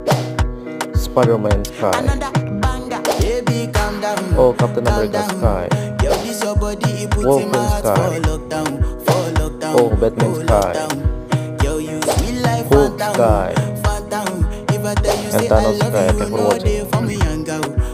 Spider-Man Sky. Oh, Captain America Sky. Wolverine Sky. Oh, Batman Sky. Hulk Sky. And Thanos Sky. Thank you for watching.